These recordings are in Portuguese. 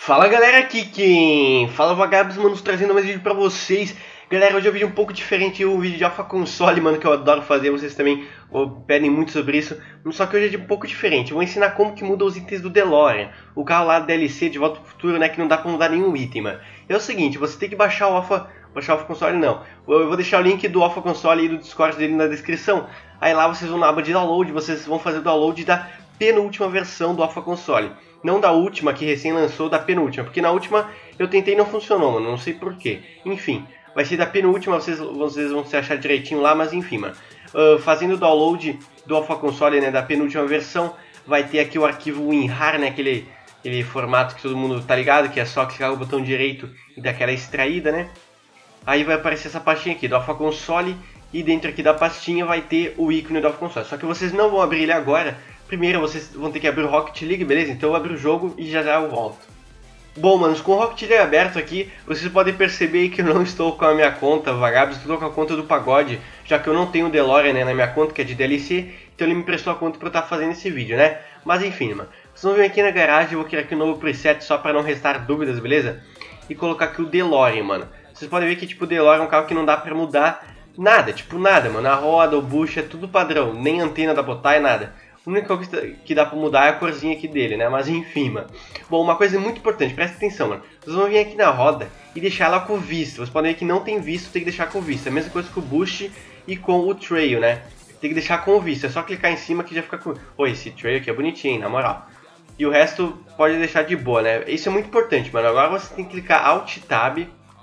Fala galera, aqui quem fala Vagabos, mano, trazendo mais vídeo pra vocês. Galera, hoje é um vídeo um pouco diferente, um vídeo de Alpha Console, mano, que eu adoro fazer, vocês também pedem muito sobre isso. Só que hoje é um pouco diferente, eu vou ensinar como que muda os itens do DeLorean, o carro lá da DLC de Volta pro Futuro, né, que não dá pra mudar nenhum item, mano. É o seguinte, você tem que baixar o Alpha Console não, eu vou deixar o link do Alpha Console e do Discord dele na descrição. Aí lá vocês vão na aba de download, vocês vão fazer o download da penúltima versão do Alpha Console. Não da última que recém lançou, da penúltima, porque na última eu tentei e não funcionou, mano, não sei porquê. Enfim, vai ser da penúltima, vocês vão se achar direitinho lá, mas enfim, mano. Fazendo o download do Alpha Console, né, da penúltima versão, vai ter aqui o arquivo WinRAR, né, aquele formato que todo mundo tá ligado, que é só clicar o botão direito e dar aquela extraída, né. Aí vai aparecer essa pastinha aqui do Alpha Console e dentro aqui da pastinha vai ter o ícone do Alpha Console. Só que vocês não vão abrir ele agora. Primeiro vocês vão ter que abrir o Rocket League, beleza? Então eu abro o jogo e já eu volto. Bom, manos, com o Rocket League aberto aqui, vocês podem perceber que eu não estou com a minha conta Vagabos, estou com a conta do Pagode, já que eu não tenho o DeLorean, né, na minha conta, que é de DLC, então ele me prestou a conta para eu estar fazendo esse vídeo, né? Mas enfim, mano, vocês vão vir aqui na garagem, eu vou criar aqui um novo preset só para não restar dúvidas, beleza? E colocar aqui o DeLorean, mano. Vocês podem ver que tipo o DeLorean é um carro que não dá para mudar nada, tipo nada, mano. A roda, o bucho é tudo padrão, nem antena dá pra botar e nada. A única coisa que dá pra mudar é a corzinha aqui dele, né? Mas enfim, mano. Bom, uma coisa muito importante, presta atenção, mano. Vocês vão vir aqui na roda e deixar ela com visto. Vocês podem ver que não tem visto, tem que deixar com visto. É a mesma coisa com o bush e com o trail, né? Tem que deixar com visto. É só clicar em cima que já fica com... Oi, esse trail aqui é bonitinho, hein, na moral. E o resto pode deixar de boa, né? Isso é muito importante, mano. Agora você tem que clicar Alt Tab.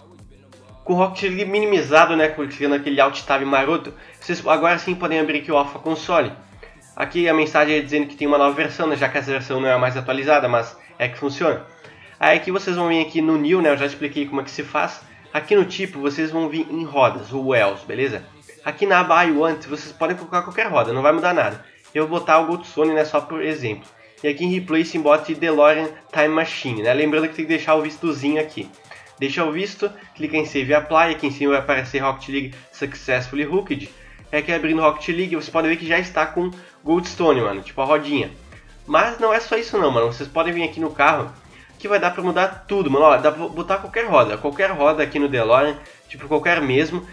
Com o Rocket League minimizado, né? Clicando aquele Alt Tab maroto. Vocês agora sim podem abrir aqui o Alpha Console. Aqui a mensagem é dizendo que tem uma nova versão, né, já que essa versão não é a mais atualizada, mas é que funciona. Aí aqui vocês vão vir aqui no New, né, eu já expliquei como é que se faz. Aqui no tipo vocês vão vir em rodas, o Wells, beleza? Aqui na aba I Want vocês podem colocar qualquer roda, não vai mudar nada. Eu vou botar o Goldstone, né, só por exemplo. E aqui em Replace bote DeLorean Time Machine, né, lembrando que tem que deixar o vistozinho aqui. Deixa o visto, clica em Save e Apply, aqui em cima vai aparecer Rocket League Successfully Hooked. Aqui abrindo Rocket League, vocês podem ver que já está com Goldstone, mano, tipo a rodinha. Mas não é só isso não, mano, vocês podem vir aqui no carro, que vai dar pra mudar tudo, mano, ó, dá pra botar qualquer roda aqui no DeLorean, tipo qualquer mesmo.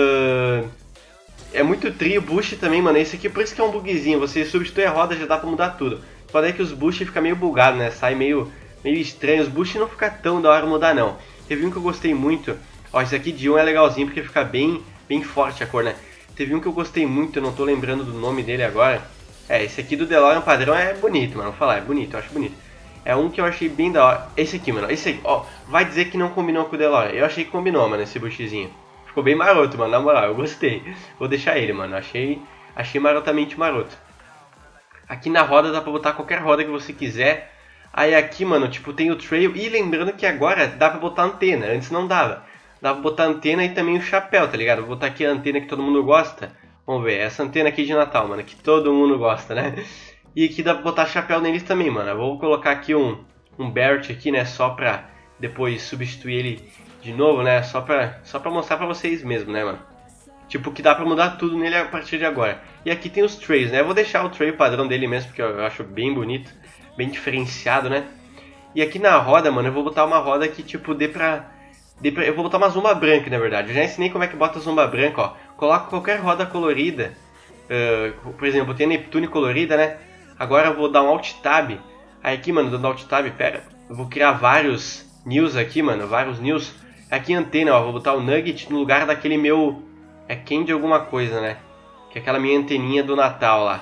É muito trio, bush também, mano, esse aqui por isso que é um bugzinho, você substitui a roda já dá pra mudar tudo. Pode ver que os bush fica meio bugado, né, sai meio estranho, os bush não fica tão da hora mudar não. Teve um que eu gostei muito, ó, esse aqui de 1 é legalzinho porque fica bem forte a cor, né. Teve um que eu gostei muito, eu não tô lembrando do nome dele agora. Esse aqui do DeLorean padrão é bonito, mano. Vou falar, é bonito, eu acho bonito. É um que eu achei bem da hora. Esse aqui, mano. Esse aqui, ó. Vai dizer que não combinou com o DeLorean. Eu achei que combinou, mano, esse buchizinho. Ficou bem maroto, mano, na moral, eu gostei. Vou deixar ele, mano. Achei marotamente maroto. Aqui na roda dá pra botar qualquer roda que você quiser. Aí aqui, mano, tipo, tem o trail. E lembrando que agora dá pra botar antena. Antes não dava. Dá pra botar antena e também o chapéu, tá ligado? Vou botar aqui a antena que todo mundo gosta. Vamos ver, essa antena aqui de Natal, mano, que todo mundo gosta, né? E aqui dá pra botar chapéu neles também, mano. Eu vou colocar aqui um Barrett aqui, né? Só pra depois substituir ele de novo, né? Só pra mostrar pra vocês mesmo, né, mano? Tipo, que dá pra mudar tudo nele a partir de agora. E aqui tem os trails, né? Eu vou deixar o trail padrão dele mesmo, porque eu acho bem bonito. Bem diferenciado, né? E aqui na roda, mano, eu vou botar uma roda que, tipo, eu vou botar uma zomba branca, na verdade. Eu já ensinei como é que bota a zomba branca, ó. Coloca qualquer roda colorida. Por exemplo, tem a Neptune colorida, né? Agora eu vou dar um Alt Tab. Aí aqui, mano, dando Alt Tab, pera. Eu vou criar vários News aqui, mano. Vários News. Aqui antena, ó. Vou botar o Nugget no lugar daquele meu... É Candy alguma coisa, né? Que é aquela minha anteninha do Natal lá.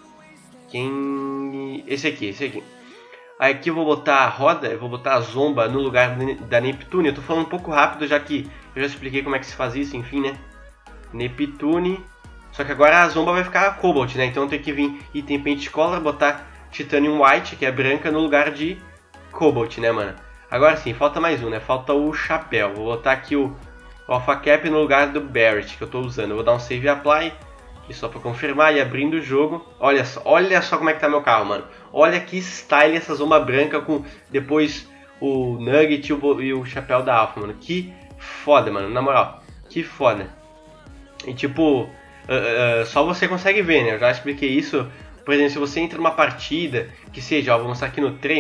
Esse aqui. Aí aqui eu vou botar a roda, eu vou botar a zomba no lugar da Neptune. Eu tô falando um pouco rápido, já que eu já expliquei como é que se faz isso, enfim, né? Neptune. Só que agora a zomba vai ficar Cobalt, né? Então eu tenho que vir item Paint Color, botar Titanium White, que é branca, no lugar de Cobalt, né, mano? Agora sim, falta mais um, né? Falta o chapéu. Vou botar aqui o Alpha Cap no lugar do Barrett, que eu tô usando. Eu vou dar um Save e Apply. E só pra confirmar e abrindo o jogo. Olha só como é que tá meu carro, mano. Olha que style essa zomba branca com depois o Nugget e o chapéu da Alpha, mano. Que foda, mano. Na moral, que foda. E tipo, só você consegue ver, né? Eu já expliquei isso. Por exemplo, se você entra numa partida, que seja, ó, vou mostrar aqui no treino.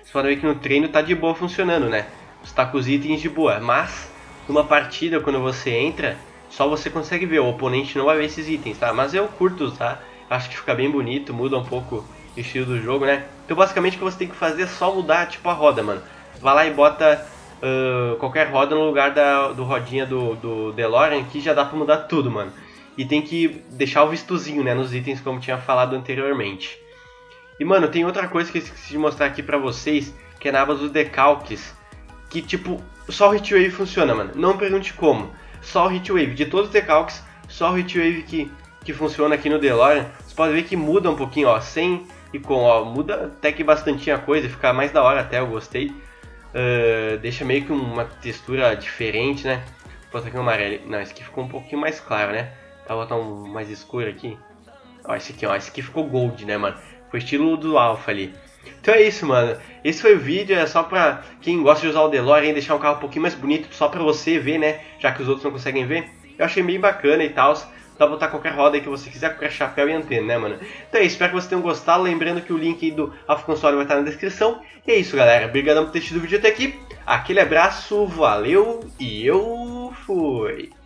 Vocês podem ver que no treino tá de boa funcionando, né? Você tá com os itens de boa, mas numa partida, quando você entra, só você consegue ver, o oponente não vai ver esses itens, tá? Mas eu curto usar, acho que fica bem bonito, muda um pouco o estilo do jogo, né? Então basicamente o que você tem que fazer é só mudar, tipo, a roda, mano. Vai lá e bota qualquer roda no lugar do rodinha do DeLorean, que já dá pra mudar tudo, mano. E tem que deixar o vistozinho, né, nos itens, como tinha falado anteriormente. E, mano, tem outra coisa que eu esqueci de mostrar aqui pra vocês, que é na aba dos decalques, que, tipo, só o Heatwave funciona, mano. Não me pergunte como. Só o Heatwave. De todos os decalques, só o Heatwave que funciona aqui no DeLorean. Você pode ver que muda um pouquinho, ó, sem e com, ó, muda até que bastante a coisa, fica mais da hora até, eu gostei. Deixa meio que uma textura diferente, né? Vou botar aqui um amarelo. Não, esse aqui ficou um pouquinho mais claro, né? Vou botar um mais escuro aqui. Ó, esse aqui ficou gold, né, mano? Foi estilo do Alpha ali. Então é isso, mano. Esse foi o vídeo, é só pra quem gosta de usar o DeLorean, deixar um carro um pouquinho mais bonito, só pra você ver, né? Já que os outros não conseguem ver. Eu achei bem bacana e tal. Dá pra botar qualquer roda aí que você quiser, qualquer chapéu e antena, né, mano? Então é isso, espero que vocês tenham gostado. Lembrando que o link aí do Alpha Console vai estar na descrição. E é isso, galera. Obrigadão por ter assistido o vídeo até aqui. Aquele abraço, valeu e eu fui!